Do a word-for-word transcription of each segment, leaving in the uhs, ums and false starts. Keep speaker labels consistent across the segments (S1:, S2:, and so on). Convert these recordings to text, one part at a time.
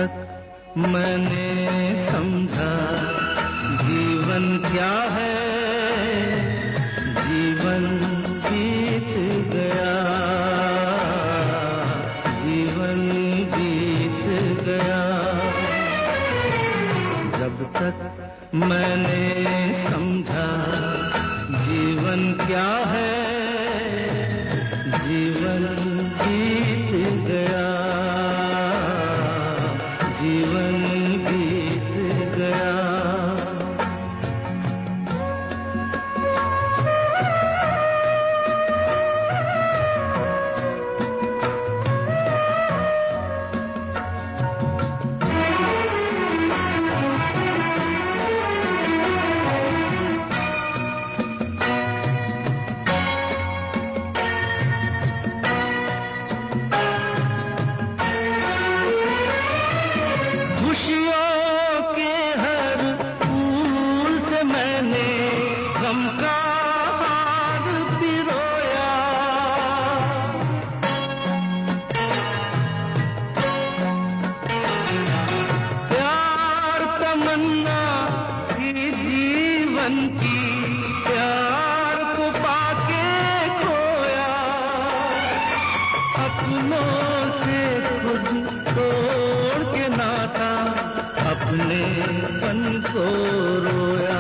S1: तक मैंने समझा जीवन क्या है, जीवन बीत गया, जीवन बीत गया। जब तक मैंने समझा जीवन क्या है, जीवन बीत गया, जीवन बीत गया। अपनेपन को रोया,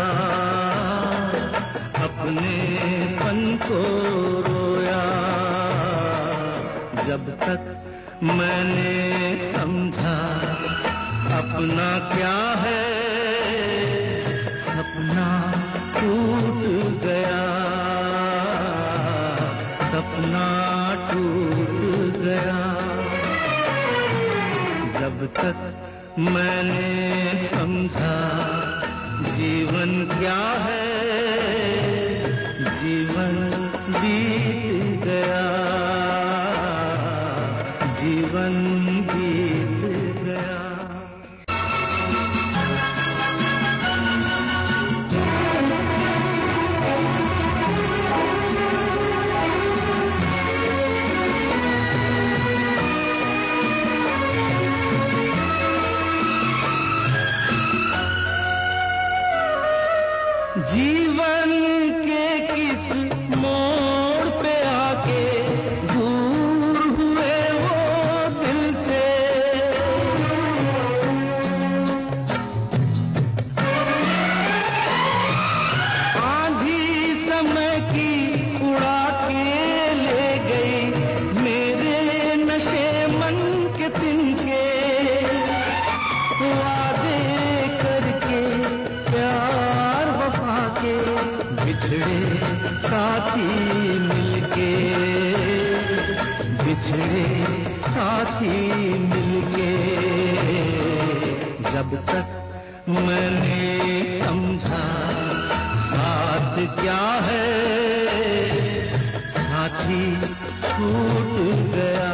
S1: अपनेपन को रोया। जब तक मैंने समझा अपना क्या है, सपना टूट गया, सपना टूट गया। जब तक मैंने समझा जीवन क्या है, जीवन बीत गया, जीवन बीत गया। जीवन के किस मोड़ पे आके दूर हुए वो दिल से, आंधी समय की उड़ा के ले गई मेरे नशे मन के तिनके, वादे करके प्यार वफा के बिछड़े साथी मिलके, बिछड़े साथी मिलके। जब तक मैंने समझा साथ क्या है, साथी छूट गया,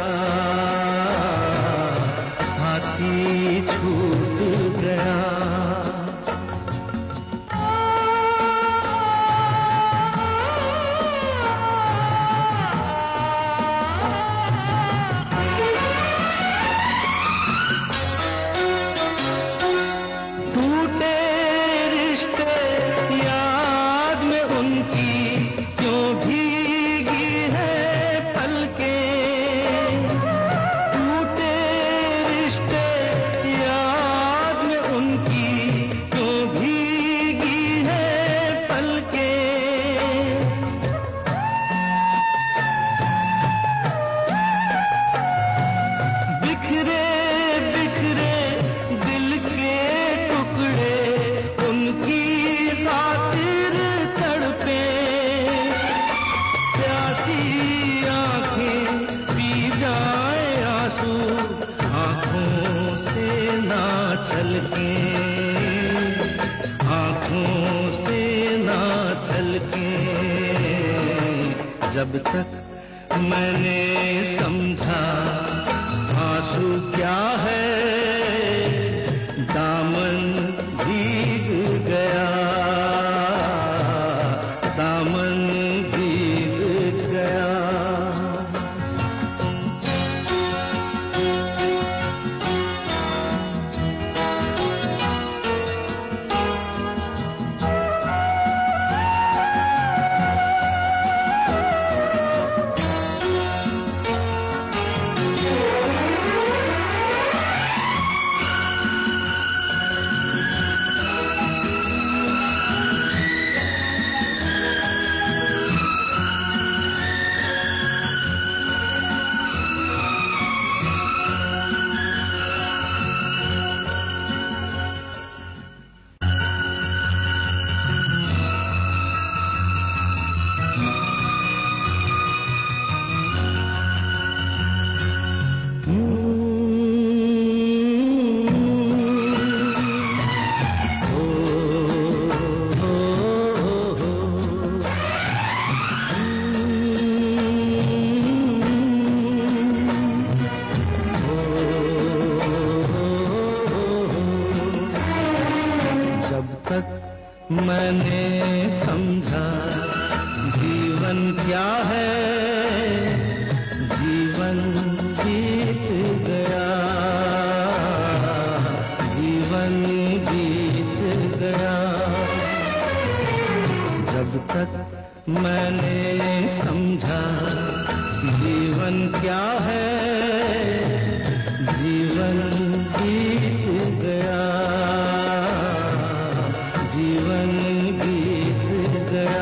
S1: साथी छूट गया। आँखों से ना छलके। जब तक मैंने समझा आंसू क्या है, दामन भीग गया, दामन भीग गया। मैंने समझा जीवन क्या है, जीवन बीत गया, जीवन बीत गया। जब तक मैंने समझा जीवन क्या है, जीवन बीत गया, जीवन बीत गया।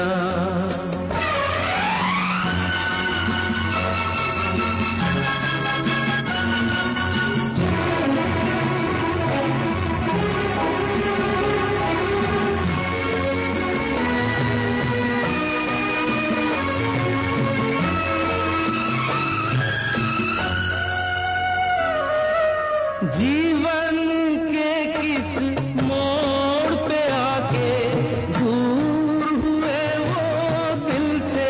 S1: जीवन के किस मोड़ पे आके दूर हुए वो दिल से,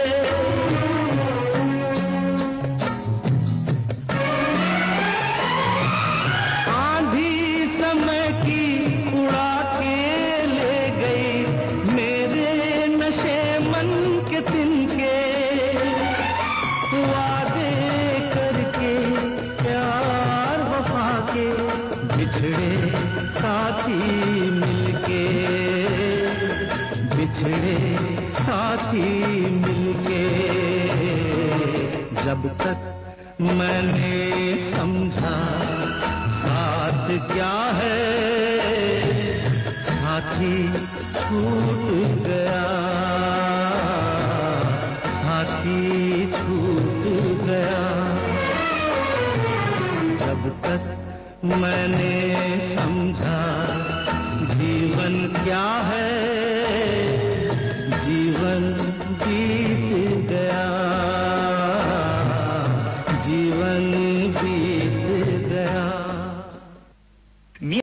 S1: आंधी समय की उड़ा के ले गई मेरे नशे मन के तिनके, वादे करके प्यार वफा के बिछड़े साथी मिलके, बिछड़े साथी मिलके। जब तक मैंने समझा साथ क्या है, साथी छूट गया, साथी छूट गया। जब तक मैंने समझा जीवन क्या है,